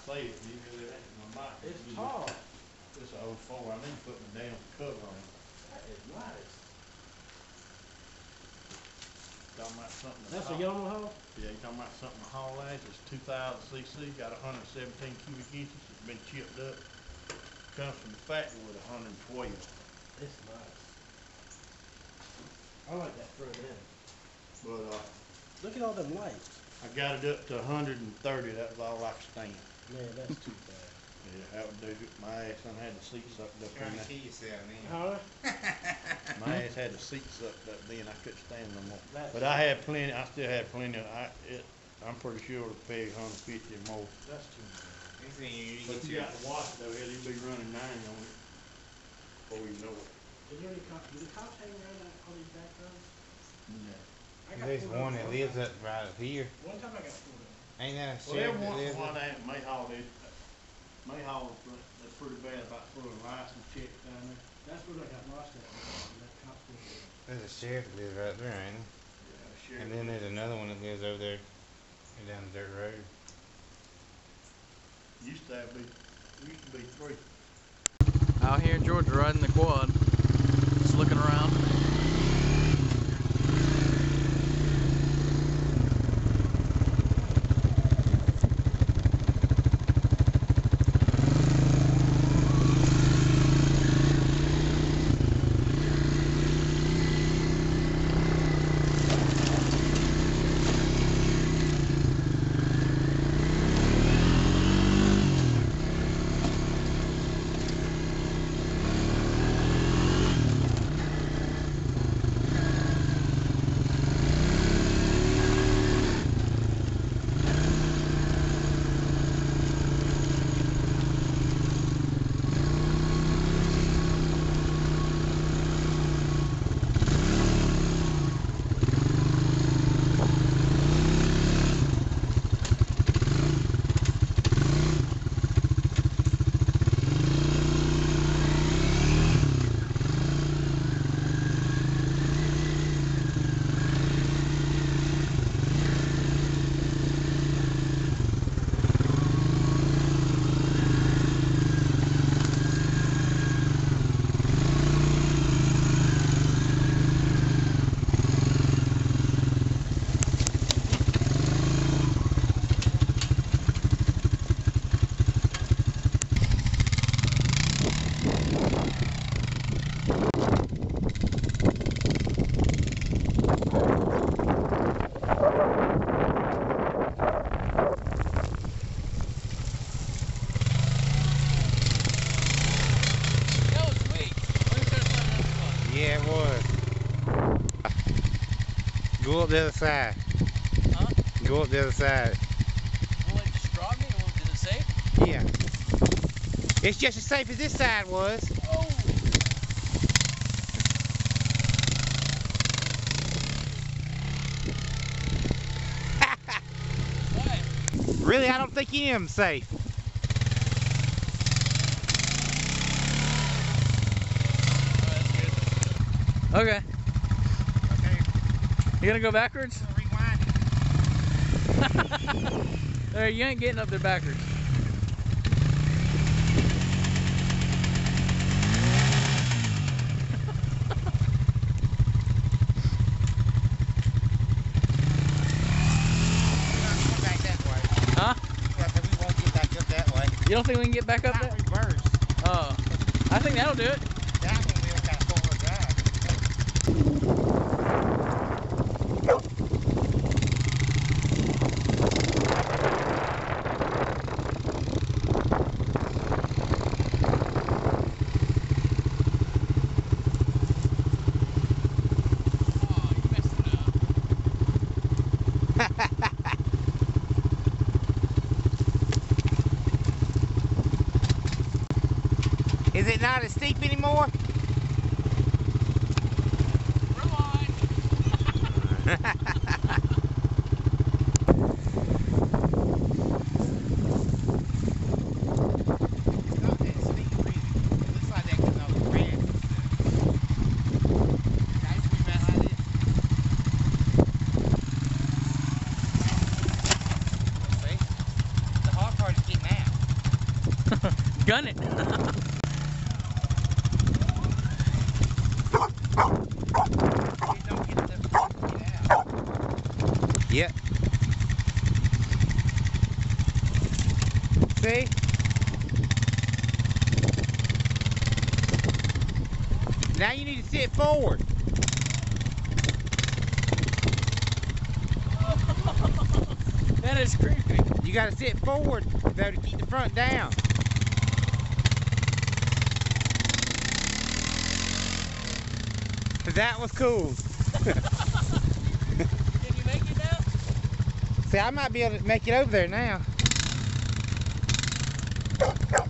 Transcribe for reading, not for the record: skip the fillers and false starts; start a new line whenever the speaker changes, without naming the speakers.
say it, because it ain't my mic.
It's tall.
It's an 04. I need to put my damn cover on it.
That is nice.
Talking about something.
That's a Yamaha?
Yeah, you talking about something to haul ass. It's 2000 cc, got 117 cubic inches. It's been chipped up. Comes from the factory with 112.
It's nice. I like that front end.
But
Look at all them lights.
I got it up to 130. That was all I could stand.
Man, that's too bad.
Yeah, that would do it. My ass done had the seat sucked up in
Trying to
there.
kill yourself, man.
Huh?
My ass had the seat sucked up then. I couldn't stand no more.
That's
But I had plenty. I still had plenty. I'm pretty sure to pay 150 or more.
That's too bad.
Next thing you
But
get
you
your
got to watch though. He'll be running 9 on it before you know it.
Is there any cops? Do the cops hang around all these back roads?
Yeah.
I got
There's
pulled
one
over
that
one
lives
time.
up right up here.
One time I got pulled over.
Ain't that a
Well,
sheriff
every
that
once in
lives
a while
up?
they Mayhaw did. Mayhaw, they're pretty bad about throwing license checks down there.
That's where I got lost at. That cop pulled me over.
There's a sheriff that lives right there, ain't
Yeah, sure.
there? And then there's another one that lives over there down the dirt road.
Used to be 3.
Out here in Georgia riding the quad, just looking around.
Yeah, it was. Go up the other side.
Huh?
Go up the other side.
Will it just drop me, or is it safe?
Yeah. It's just as safe as this side was.
Oh! What?
Really, I don't think any of them safe.
Okay.
Okay.
You gonna go backwards?
Rewind it.
There, you ain't getting up there backwards. Huh?
We won't get back up that way.
You don't think we can get back up
Not
there?
reverse.
Oh. I think that'll do it.
That one we'll kind of forward drive.
Oh, you messed it up.
Is it not as steep anymore?
Rewind.
Not that steep, really. It looks like that coming off the ramp. Nice to be about like this. See? The hard part is getting out.
Gun it.
Yep. See? Now you need to sit forward.
That is creepy.
You gotta sit forward though to keep the front down. That was cool.
Can you make it now?
See, I might be able to make it over there now.